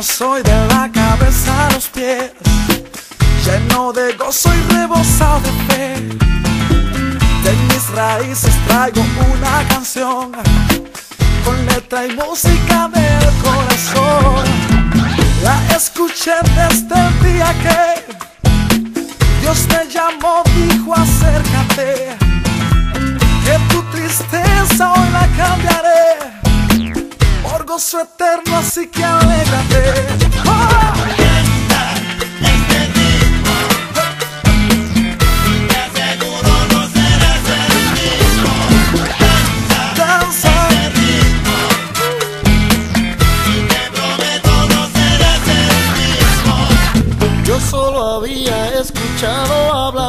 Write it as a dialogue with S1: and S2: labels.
S1: cristiano soy de la cabeza a los pies, lleno de gozo y rebosado de fe. De mis raíces traigo una canción con letra y música del corazón. La escuché desde el día que Dios te llamó, dijo acércate, que tu tristeza hoy la cambiaré por gozo eterno, así que alégrate. ¡Oh!
S2: Solo había escuchado hablar